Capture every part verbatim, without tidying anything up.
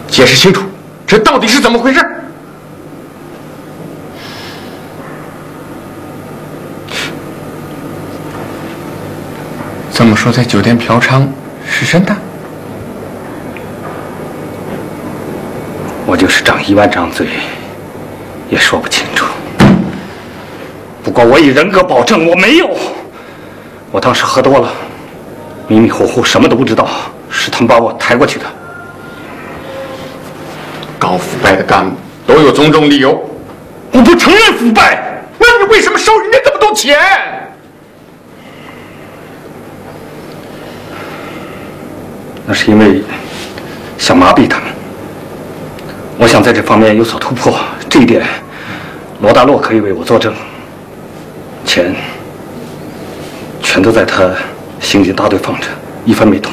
解释清楚，这到底是怎么回事？这么说，在酒店嫖娼是真的？ 我就是长一万张嘴，也说不清楚。不过我以人格保证，我没有。我当时喝多了，迷迷糊糊，什么都不知道，是他们把我抬过去的。 搞腐败的干部都有种种理由， 我不承认腐败。 那你为什么收人家这么多钱？ 那是因为想麻痹他们。我想在这方面有所突破，这一点罗大洛可以为我作证。钱全都在他刑警大队放着，一分没动。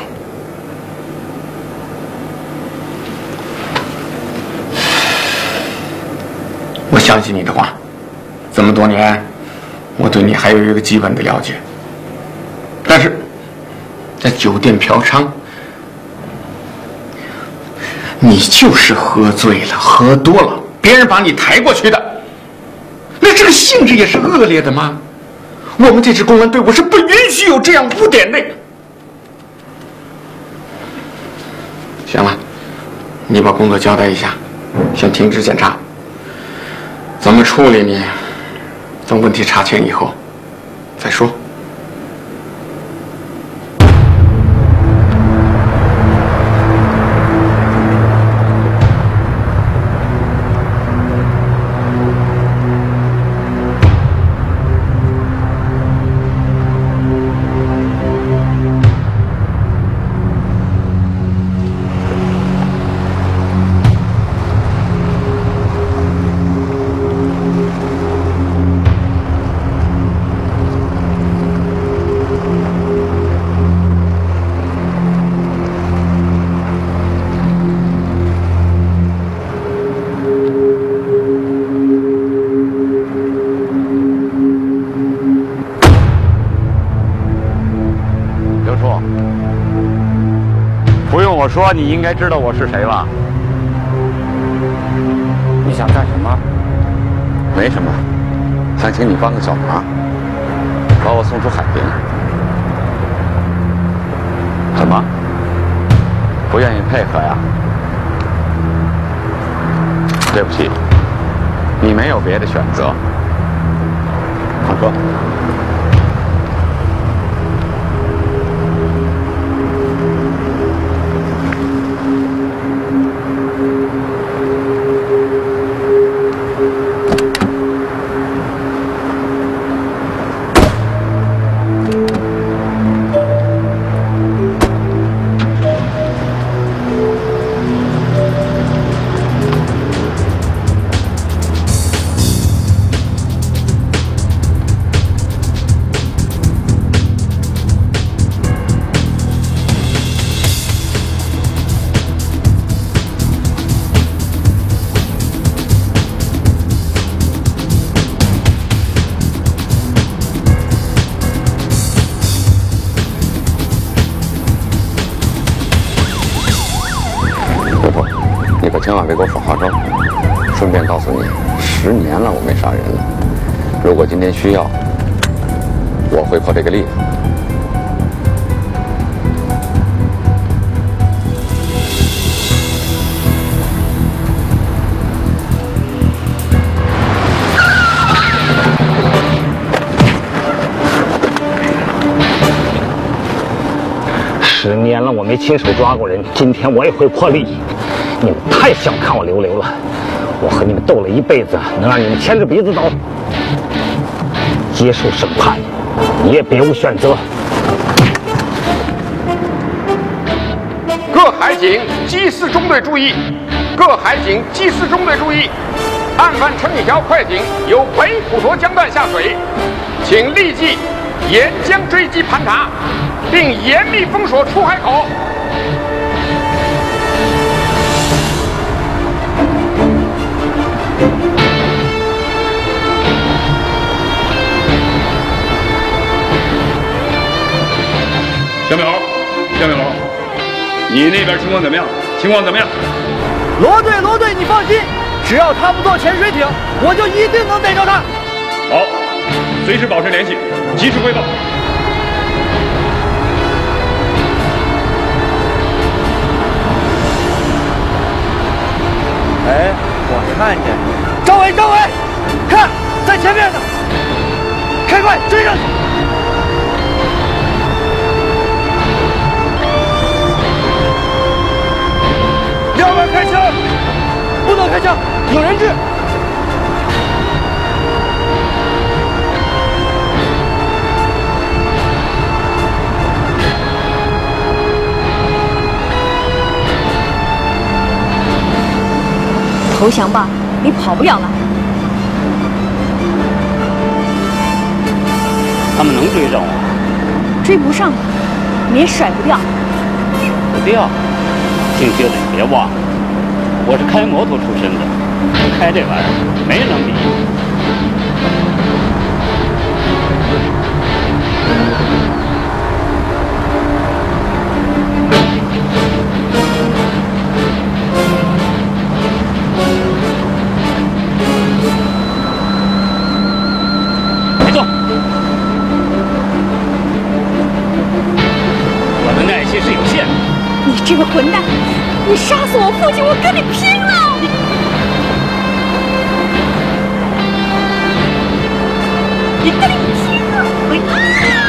我相信你的话，这么多年，我对你还有一个基本的了解。但是，在酒店嫖娼，你就是喝醉了，喝多了，别人把你抬过去的，那这个性质也是恶劣的吗？我们这支公安队伍是不允许有这样污点的。行了，你把工作交代一下，先停止检查。怎么处理你？等问题查清以后再说。 说你应该知道我是谁吧？ 你想干什么？ 没什么，想请你帮个小忙，把我送出海边。怎么？不愿意配合呀？对不起，你没有别的选择。上车。千万别给我耍花招！顺便告诉你，十年了我没杀人了。如果今天需要，我会破这个例子。 十年了，我没亲手抓过人，今天我也会破例。你们太小看我刘刘了，我和你们斗了一辈子，能让你们牵着鼻子走？接受审判，你也别无选择。 各海警缉私中队注意！各海警缉私中队注意！案犯陈锦桥快艇由北普陀江段下水，请立即沿江追击盘查，并严密封锁出海口。 小淼，小淼，你那边情况怎么样？情况怎么样？ 罗队，罗队，你放心，只要他不坐潜水艇，我就一定能逮着他。 好，随时保持联系，及时汇报。 哎，我看见张伟，张伟，看在前面呢，开快追上去！两边开枪，不能开枪，有人质。 投降吧，你跑不了了。 他们能追上我？ 追不上，你也甩不掉。 不掉？姓薛的你别忘了，我是开摩托出身的，开这玩意儿没人能比。别动！我的耐心是有限的。 你这个混蛋！你杀死我父亲，我跟你拼了！你跟你拼了！啊！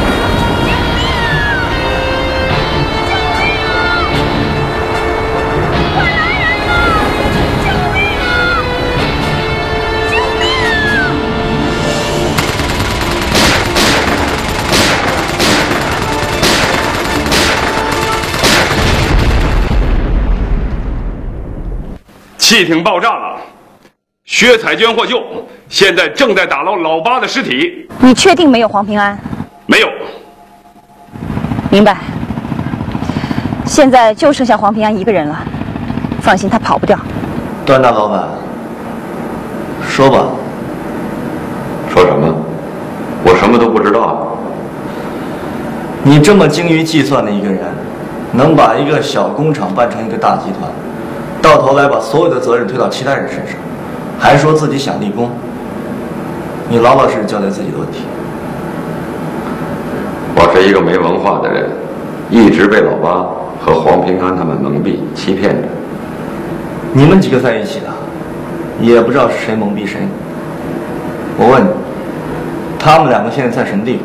救命啊！快来人啊！救命啊！救命啊！ 汽艇爆炸了，薛彩娟获救，现在正在打捞老八的尸体。 你确定没有黄平安？ 没有。 明白。现在就剩下黄平安一个人了，放心，他跑不掉。 段大老板，说吧。 说什么？我什么都不知道。 你这么精于计算的一个人，能把一个小工厂办成一个大集团，到头来把所有的责任推到其他人身上，还说自己想立功。你老老实实交代自己的问题。 我是一个没文化的人，一直被老八和黄平安他们蒙蔽、欺骗着。 你们几个在一起的，也不知道是谁蒙蔽谁。我问你，他们两个现在在什么地方？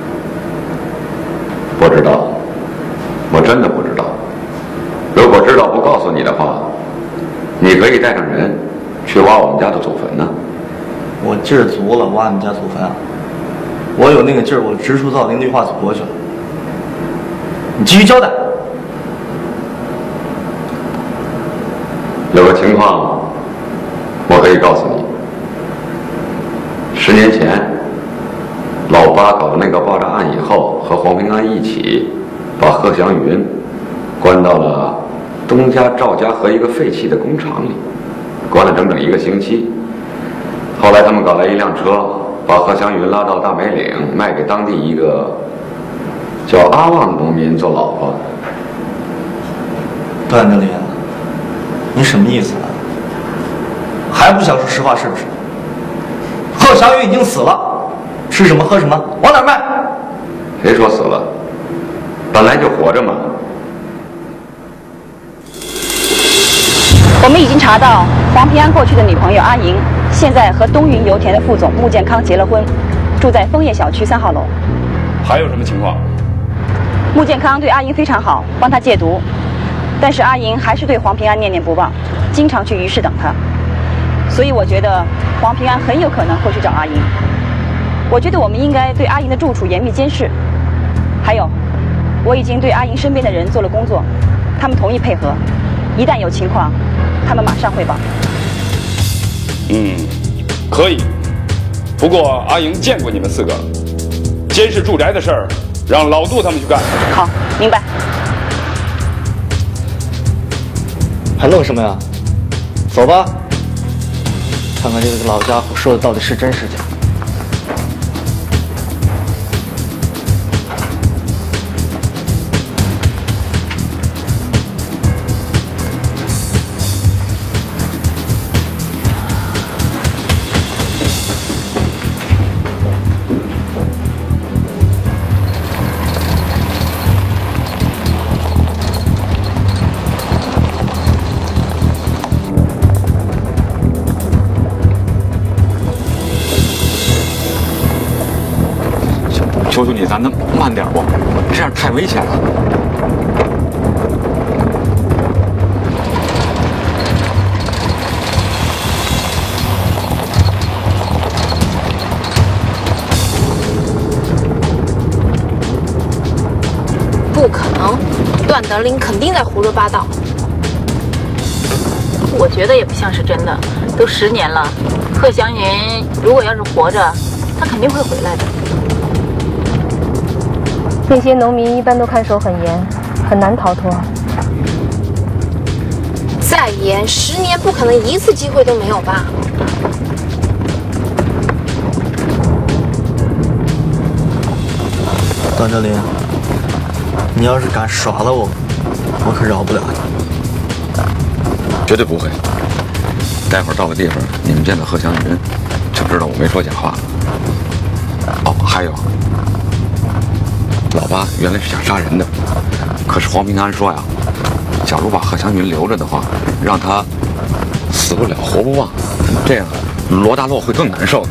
不知道，我真的不知道。如果知道不告诉你的话，你可以带上人去挖我们家的祖坟呢。 我劲儿足了，挖你家祖坟啊！我有那个劲儿，我植树造林，绿化祖国去了。你继续交代。 有个情况，我可以告诉你。十年前，老八搞了那个爆炸案以后，和黄平安一起把贺祥云关到了东家、赵家和一个废弃的工厂里，关了整整一个星期。后来他们搞来一辆车，把贺祥云拉到大梅岭，卖给当地一个叫阿旺的农民做老婆。 段德林，你什么意思啊？还不想说实话是不是？贺祥云已经死了，吃什么喝什么，往哪卖？ 谁说死了？本来就活着嘛。 我们已经查到黄平安过去的女朋友阿莹，现在和东云油田的副总穆健康结了婚，住在枫叶小区三号楼。 还有什么情况？ 穆健康对阿莹非常好，帮她戒毒，但是阿莹还是对黄平安念念不忘，经常去鱼市等他。所以我觉得黄平安很有可能会去找阿莹。我觉得我们应该对阿莹的住处严密监视。还有，我已经对阿莹身边的人做了工作，他们同意配合，一旦有情况，他们马上汇报。 嗯，可以。不过阿莹见过你们四个，监视住宅的事儿让老杜他们去干。 好，明白。 还愣什么呀？走吧，看看这个老家伙说的到底是真是假。 求求你，咱能慢点不？这样太危险了。 不可能，段德林肯定在胡说八道。 我觉得也不像是真的，都十年了，贺祥云如果要是活着，他肯定会回来的。 那些农民一般都看守很严，很难逃脱。 再严，十年不可能一次机会都没有吧？ 段德林，你要是敢耍了我，我可饶不了你。 绝对不会。待会儿到了地方，你们见到贺祥云，就知道我没说假话了。哦，还有，老八原来是想杀人的，可是黄平安说呀，假如把贺祥云留着的话，让他死不了活不忘，这样罗大洛会更难受的。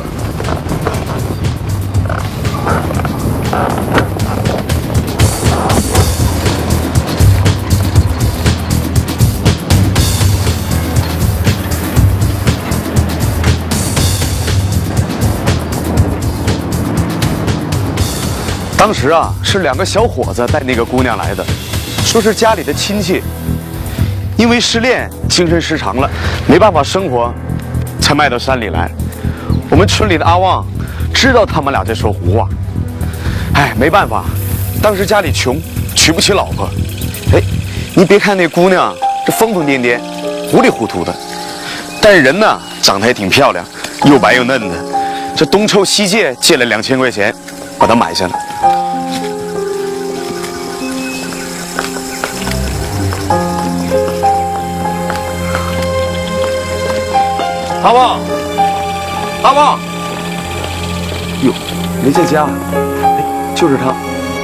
当时啊，是两个小伙子带那个姑娘来的，说是家里的亲戚，因为失恋，精神失常了，没办法生活，才卖到山里来。我们村里的阿旺知道他们俩在说胡话，哎，没办法，当时家里穷，娶不起老婆。哎，你别看那姑娘这疯疯癫癫，糊里糊涂的，但是人呢长得还挺漂亮，又白又嫩的。这东凑西借，借了两千块钱，把她买下了。阿旺，阿旺，哟，没在家，哎，就是他。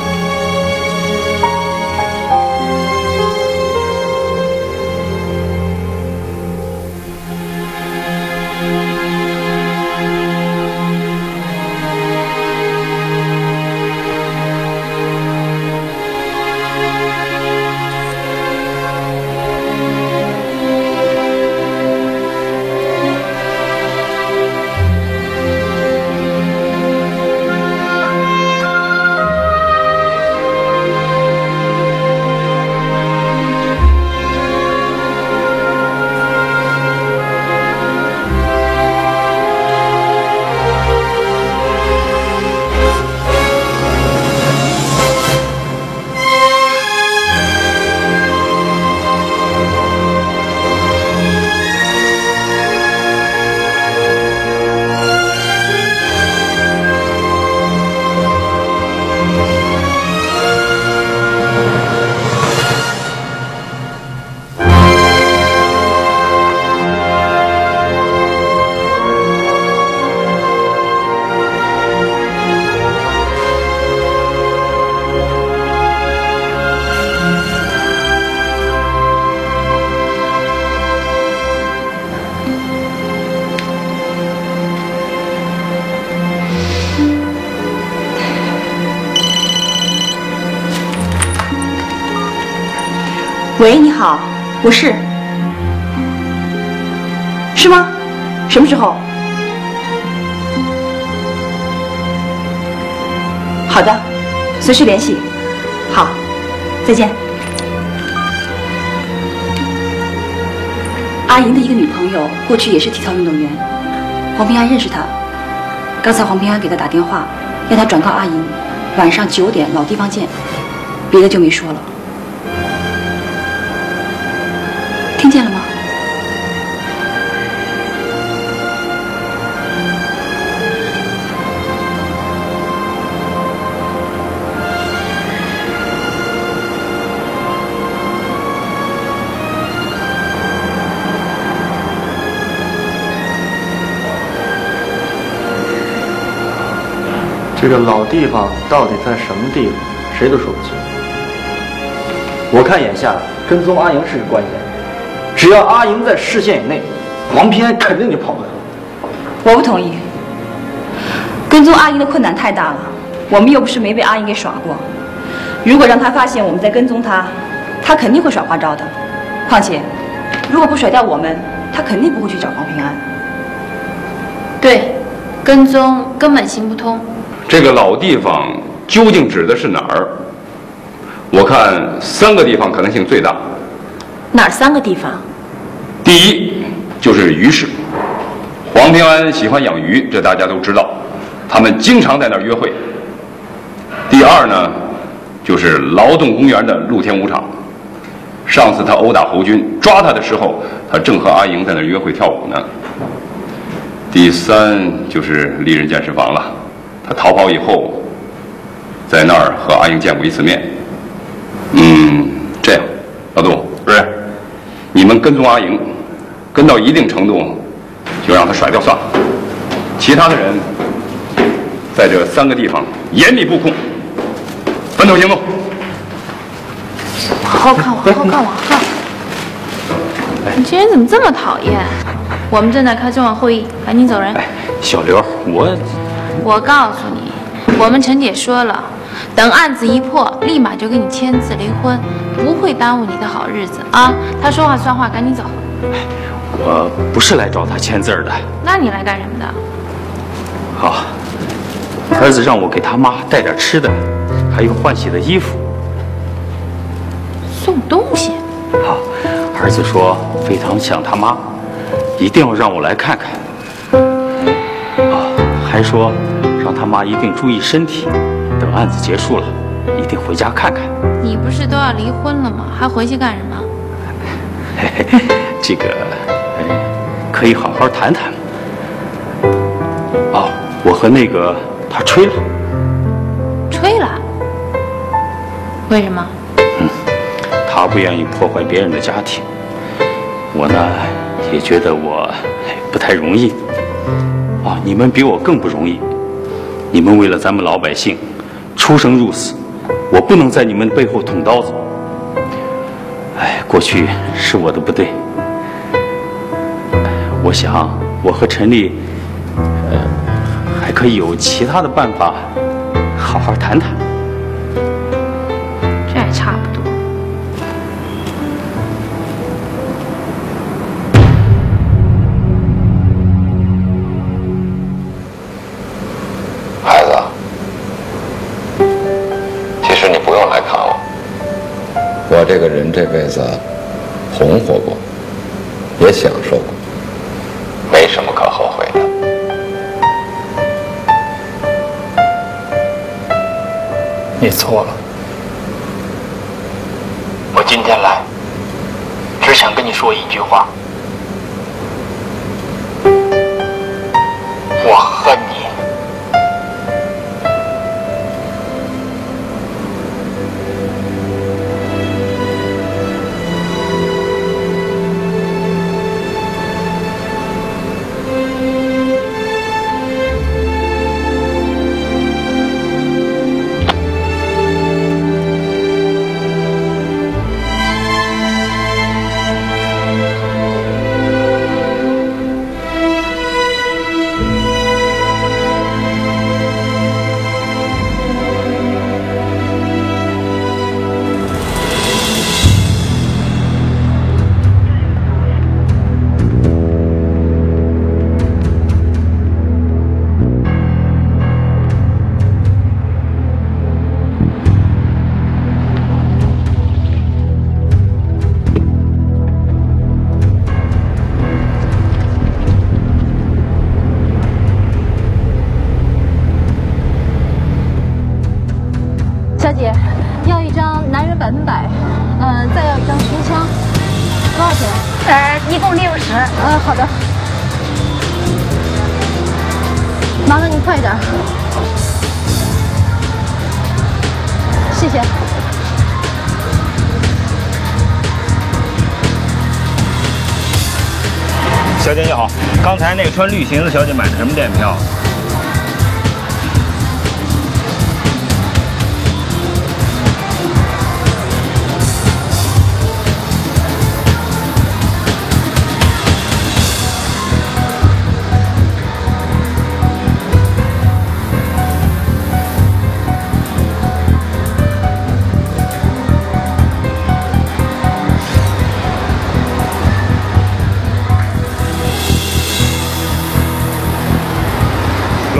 喂，你好，我是。是吗？什么时候？好的，随时联系。好，再见。阿莹的一个女朋友，过去也是体操运动员，黄平安认识她。刚才黄平安给她打电话，让她转告阿莹，晚上九点老地方见，别的就没说了。听见了吗？ 这个老地方到底在什么地方，谁都说不清。我看眼下跟踪阿莹是个关键，只要阿莹在视线以内，黄平安肯定就跑不了。 我不同意，跟踪阿莹的困难太大了， 我们又不是没被阿英给耍过。如果让他发现我们在跟踪他，他肯定会耍花招的。况且，如果不甩掉我们，他肯定不会去找黄平安。 对，跟踪根本行不通。 这个老地方究竟指的是哪儿？我看三个地方可能性最大。 哪三个地方？ 第一就是鱼市，黄平安喜欢养鱼，这大家都知道，他们经常在那儿约会。第二呢，就是劳动公园的露天舞场。上次他殴打侯军，抓他的时候，他正和阿莹在那儿约会跳舞呢。第三就是丽人健身房了，他逃跑以后，在那儿和阿莹见过一次面。嗯，这样，老杜，不是，你们跟踪阿莹，跟到一定程度，就让他甩掉算了。其他的人，在这三个地方严密布控，分头行动。 好好看我，好好看我，好看。你这人怎么这么讨厌？我们正在开重要会议，赶紧走人。 哎，小刘，我我告诉你，我们陈姐说了，等案子一破，立马就给你签字离婚，不会耽误你的好日子啊！她说话算话，赶紧走。 我不是来找他签字的。 那你来干什么的？ 好，儿子让我给他妈带点吃的，还有换洗的衣服。 送东西？ 好，儿子说非常想他妈，一定要让我来看看。哦，还说让他妈一定注意身体，等案子结束了，一定回家看看。 你不是都要离婚了吗？还回去干什么？ 嘿嘿，这个，哎，可以好好谈谈。哦，我和那个他吹了。 吹了？为什么？ 嗯，他不愿意破坏别人的家庭，我呢也觉得我不太容易。啊，你们比我更不容易，你们为了咱们老百姓出生入死，我不能在你们背后捅刀子。哎，过去是我的不对，我想我和陈丽，呃，还可以有其他的办法，好好谈谈。 这还差不多。 孩子，其实你不用来看我，我这个人这辈子红火过，也享受过，没什么可后悔的。 你错了。 我今天来，只想跟你说一句话：我恨你。 小姐，要一张男人百分百，嗯、再要一张胸腔，多少钱？ 呃，一共六十。 嗯，好的。麻烦您快点。谢谢。 小姐你好，刚才那个穿绿裙子小姐买的什么电影票？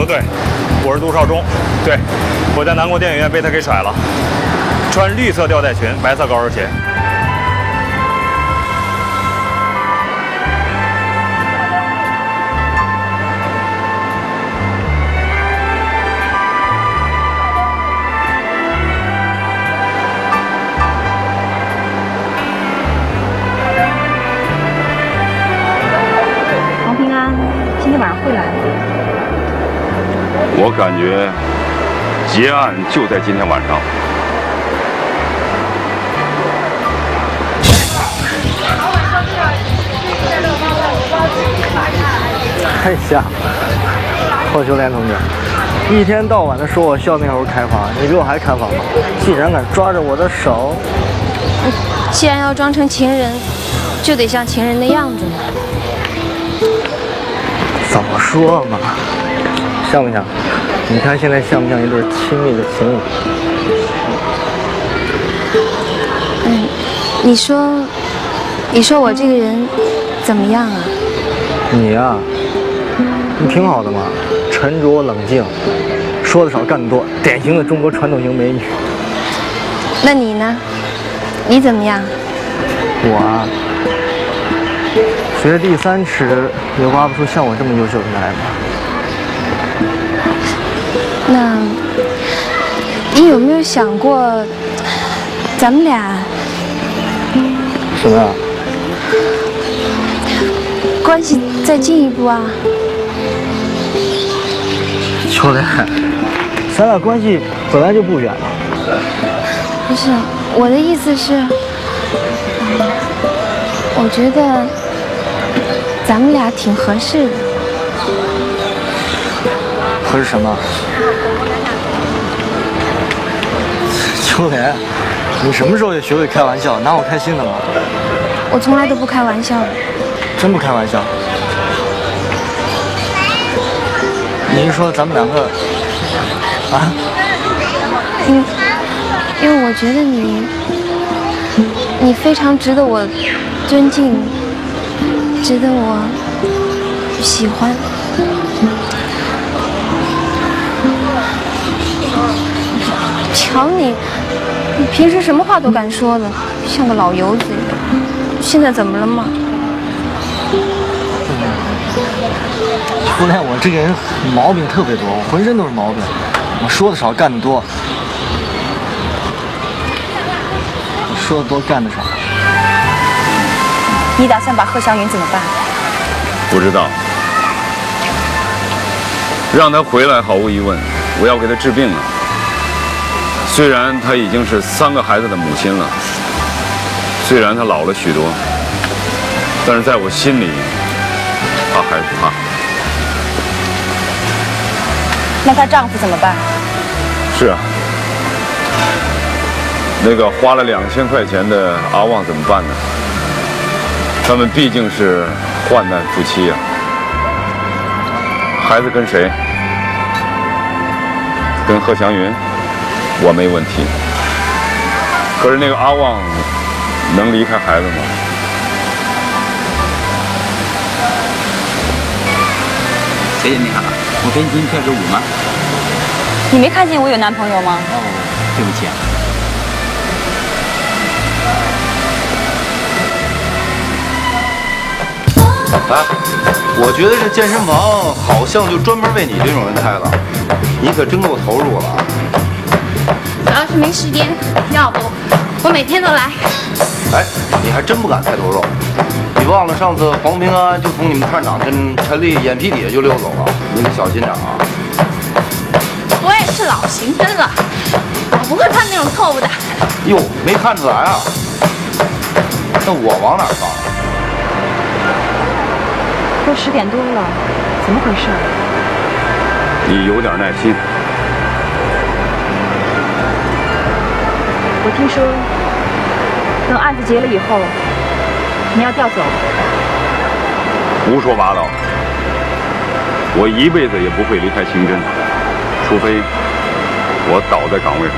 都对，我是杜少忠。对，我在南国电影院被他给甩了，穿绿色吊带裙，白色高跟鞋。 王平安今天晚上会来吗？ 我感觉结案就在今天晚上。 太吓了，霍秋莲同志，一天到晚的说我笑面猴开房，你比我还开房吗？竟然敢抓着我的手！ 既然要装成情人，就得像情人的样子嘛。 怎么说嘛？像不像？你看现在像不像一对亲密的情侣？ 嗯，你说，你说我这个人怎么样啊？ 你呀、啊，你挺好的嘛，沉着冷静，说的少干的多，典型的中国传统型美女。 那你呢？你怎么样？ 我啊，学第三尺也挖不出像我这么优秀的来嘛。 那，你有没有想过，咱们俩什么呀？ 关系再进一步啊？ 秋莲，咱俩关系本来就不远了。 不是，我的意思是，我觉得咱们俩挺合适的。 合适什么？秋莲，你什么时候也学会开玩笑，拿我开心的了？ 我从来都不开玩笑的。 真不开玩笑？你是说咱们两个啊？ 嗯，因为我觉得你，你非常值得我尊敬，值得我喜欢。瞧你，你平时什么话都敢说的，像个老油子一样。现在怎么了嘛？ 初恋，我这个人毛病特别多，我浑身都是毛病。我说的少，干的多。我说的多，干的少。 你打算把贺祥云怎么办？ 不知道，让他回来，毫无疑问，我要给他治病了。虽然她已经是三个孩子的母亲了，虽然她老了许多，但是在我心里，她还是她。 那她丈夫怎么办？ 是啊，那个花了两千块钱的阿旺怎么办呢？他们毕竟是患难夫妻呀、啊。孩子跟谁？跟贺祥云，我没问题。可是那个阿旺能离开孩子吗？ 姐姐你好，我给你今天跳支舞吗？ 你没看见我有男朋友吗？ 哦，对不起啊。 哎，我觉得这健身房好像就专门为你这种人开的，你可真够投入了啊！ 主要是没时间，要不我每天都来。 哎，你还真不敢太投入，你忘了上次黄平安就从你们探长跟陈丽眼皮底下就溜走了，你可小心点啊！ 我也是老刑侦了，我不会犯那种错误的。 哟，没看出来啊？那我往哪放？ 都十点多了，怎么回事？ 你有点耐心。 我听说，等案子结了以后，你要调走。 胡说八道！我一辈子也不会离开刑侦，除非我倒在岗位上。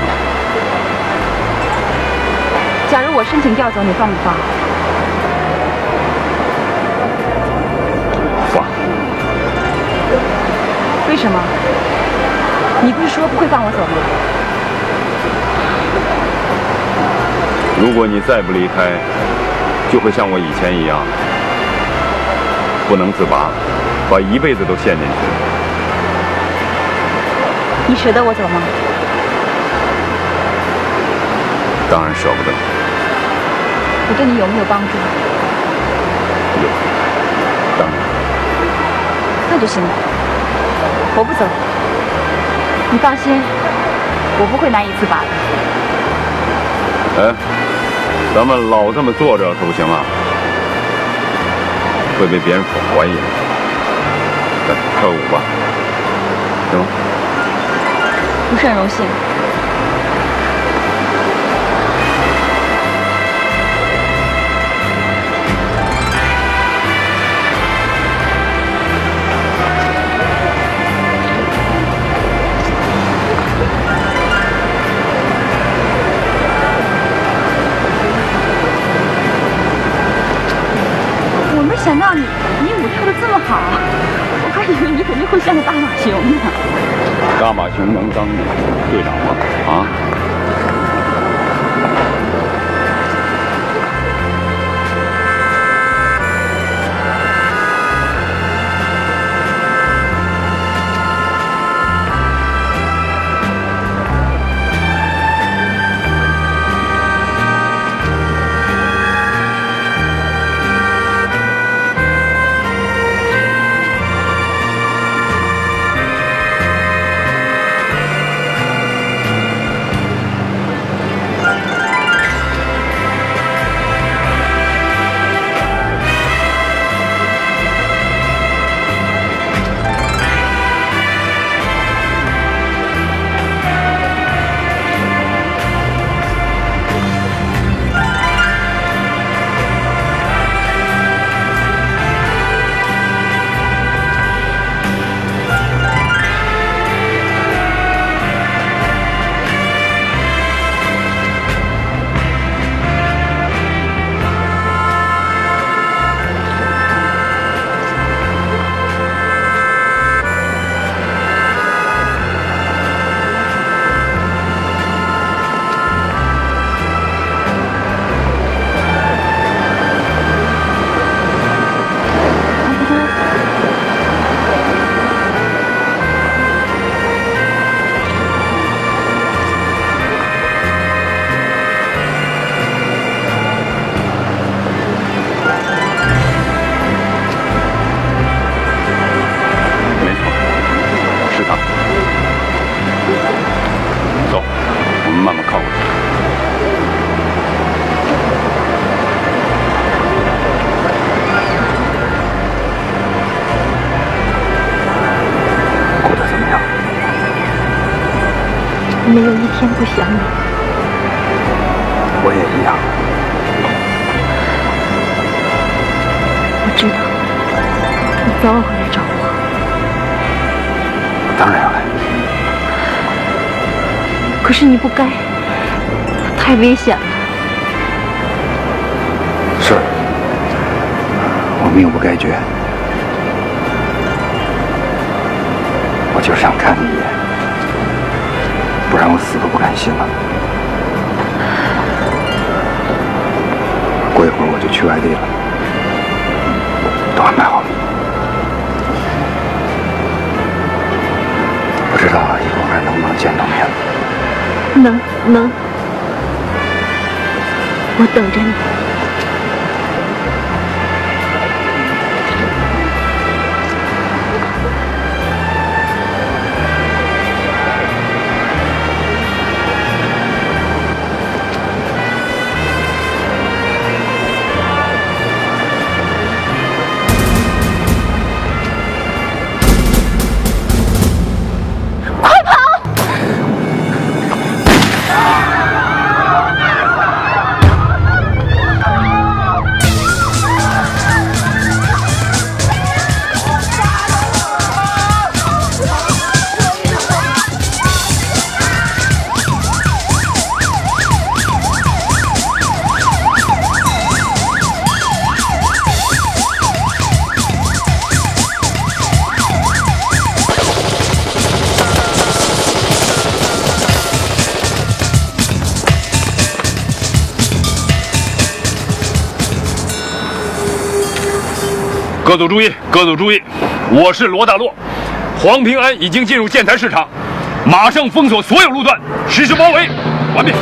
假如我申请调走，你放不放？ 放。 为为什么？你不是说不会放我走吗？ 如果你再不离开，就会像我以前一样，不能自拔，把一辈子都陷进去。 你舍得我走吗？ 当然舍不得。 我对你有没有帮助？ 有，当然。 那就行了，我不走。你放心，我不会难以自拔的。 哎，咱们老这么坐着可不行啊，会被别人所怀疑。来，跳个舞吧，行吗？ 不是很荣幸。没想到你你舞跳得这么好，我还以为你肯定会像个大马熊呢。 大马熊能当队长吗？啊？ 没有一天不想你。 我也一样。 我知道，你早晚会来找我。 当然要来。 可是你不该，太危险了。 是，我命不该绝。我就是想看你一眼。不然我死都不甘心了。过一会儿我就去外地了，都安排好了。不知道以后还能不能见到面了。 能能，我等着你。 各组注意，各组注意，我是罗大洛，黄平安已经进入建材市场，马上封锁所有路段，实施包围，完毕。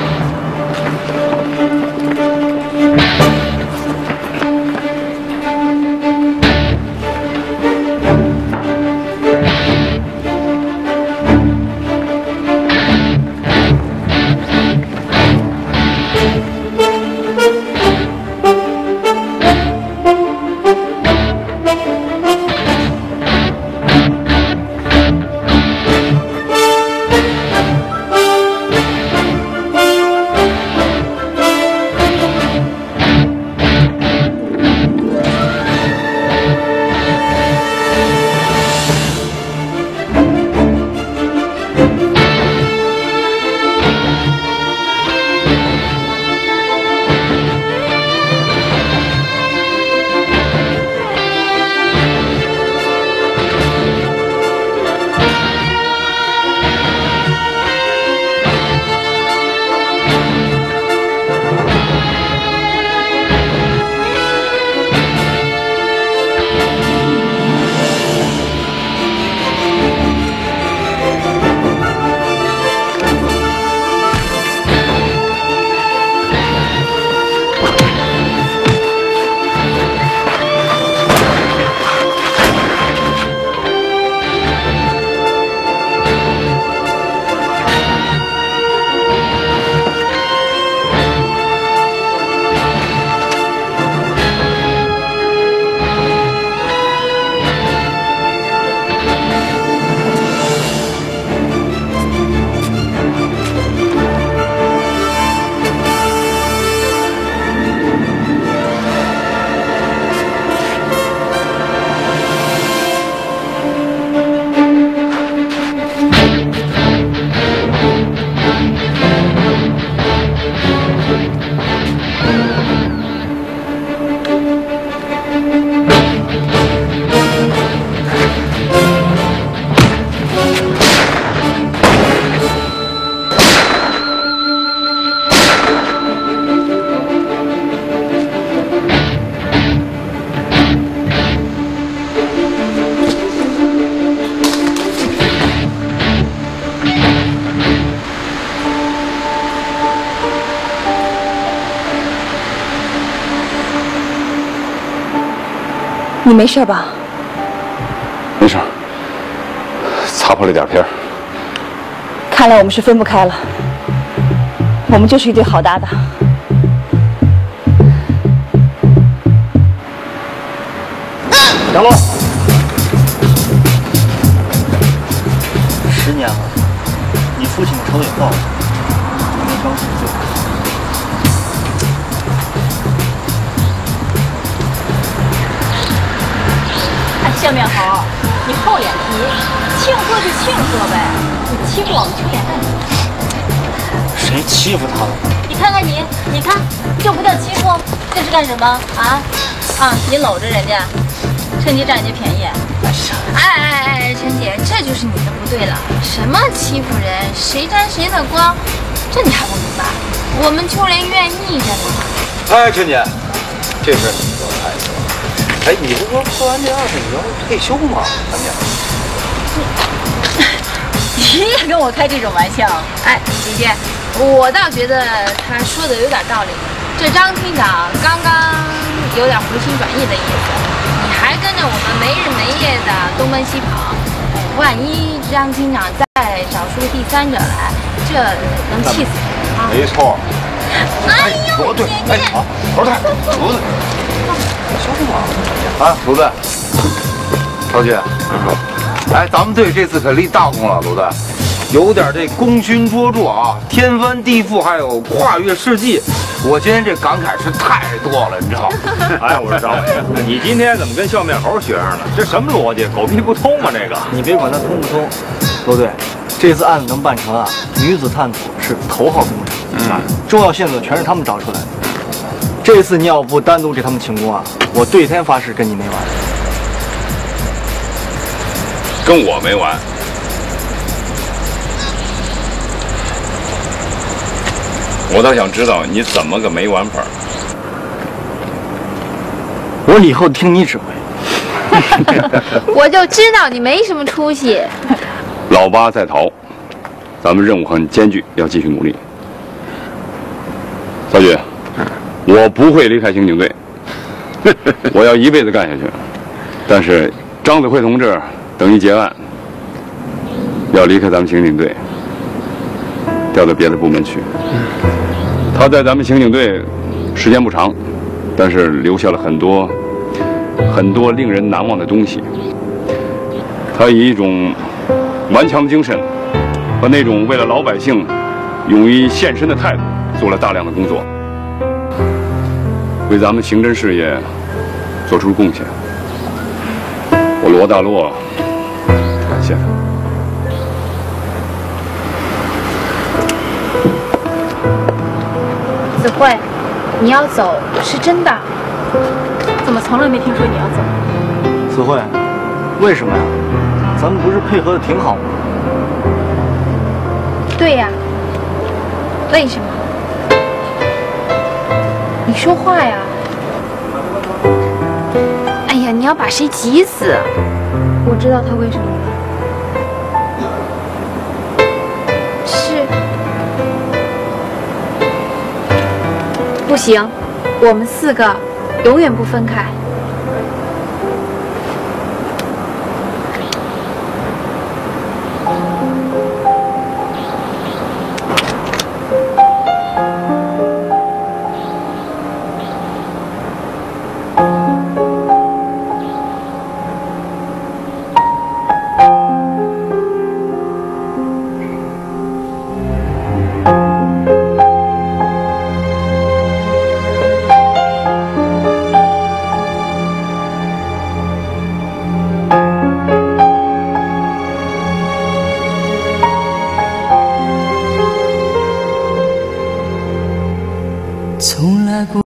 你没事吧？ 没事，擦破了点皮儿。 看来我们是分不开了，我们就是一对好搭档。 杨洛，十年了，你父亲的仇也报了，没着急就好。 笑面猴，你厚脸皮，庆贺就庆贺呗，你欺负我们秋脸蛋。 谁欺负他了？ 你看看你，你看，这不叫欺负，这是干什么啊？啊，你搂着人家，趁机占人家便宜。 哎哎哎，陈姐，这就是你的不对了。什么欺负人，谁沾谁的光，这你还不明白？我们秋莲愿意着呢。 哎，陈姐，这事你说太对了。 哎，你不说做完这二十你要退休吗？咱俩， 你也跟我开这种玩笑？ 哎，姐姐，我倒觉得他说的有点道理。这张厅长刚刚有点回心转意的意思，你还跟着我们没日没夜的东奔西跑，万一张厅长再找出个第三者来，这能气死人啊！ 没错。 哎呦， 对，哎，好，头太，厨子。 消毒啊！啊，卢队，曹局，哎，咱们队这次可立大功了，卢队，有点这功勋卓著啊，天翻地覆，还有跨越世纪。我今天这感慨是太多了，你知道吗？ 哎，我说张伟，你今天怎么跟笑面猴学上了？这什么逻辑？狗屁不通吗？这个， 你别管它通不通，罗队，这次案子能办成啊，女子探索是头号工程，嗯，重要线索全是他们找出来的。 这次你要不单独给他们请功啊，我对天发誓跟你没完。 跟我没完。我倒想知道你怎么个没完法。 我以后听你指挥。 我就知道你没什么出息。 老八在逃，咱们任务很艰巨，要继续努力。小菊，我不会离开刑警队，我要一辈子干下去。但是张子慧同志等一结案，要离开咱们刑警队，调到别的部门去。他在咱们刑警队时间不长，但是留下了很多很多令人难忘的东西。他以一种顽强的精神和那种为了老百姓勇于献身的态度，做了大量的工作，为咱们刑侦事业做出贡献。我罗大洛感谢他。 子慧，你要走是真的？ 怎么从来没听说你要走？ 子慧，为什么呀？咱们不是配合的挺好吗？ 对呀，为什么？你说话呀！哎呀，你要把谁急死？我知道他为什么了。是，不行，我们四个永远不分开。